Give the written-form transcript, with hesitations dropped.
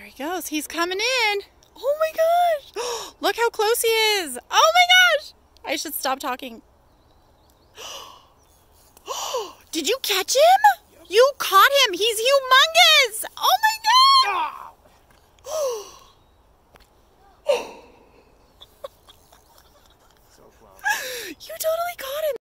he goes. He's coming in. Oh my gosh. Look how close he is. Oh my gosh. I should stop talking. Did you catch him? You caught him. He's humongous. Oh my god. So close. You totally